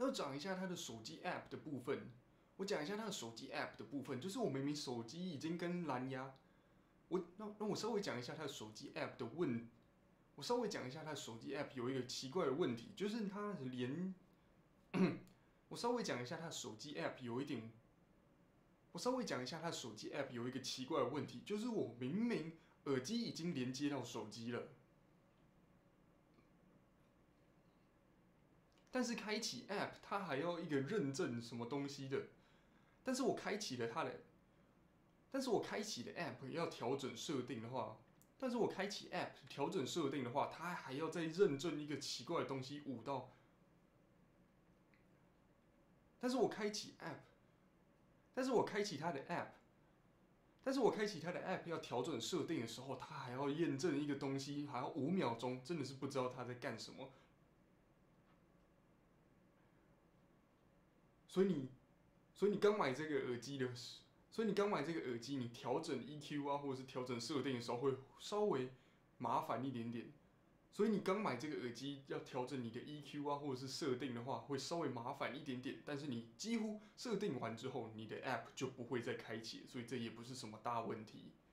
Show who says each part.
Speaker 1: 要讲一下它的手机 App 的部分。我讲一下它的手机 App 的部分，就是我明明手机已经跟蓝牙，那我稍微讲一下它的手机 App 的问，我稍微讲一下它的手机 App 有一个奇怪的问题，就是它连，我稍微讲一下它的手机 App 有一点，我稍微讲一下它的手机 App 有一个奇怪的问题，就是我明明耳机已经连接到手机了，但是开启 App 它还要一个认证什么东西的，但是我开启了它的，但是我开启的 App 要调整设定的话，但是我开启 App 调整设定的话，它还要再认证一个奇怪的东西5到，但是我开启 App，但是我开启它的 App。但是我开启它的 App 要调整设定的时候，它还要验证一个东西，还要5秒钟，真的是不知道它在干什么。所以你，所以你刚买这个耳机的，所以你刚买这个耳机，你调整 EQ 啊，或者是调整设定的时候会稍微麻烦一点点。所以你刚买这个耳机要调整你的 EQ 啊，或者是设定的话，会稍微麻烦一点点。但是你几乎设定完之后，你的 App 就不会再开启，所以这也不是什么大问题。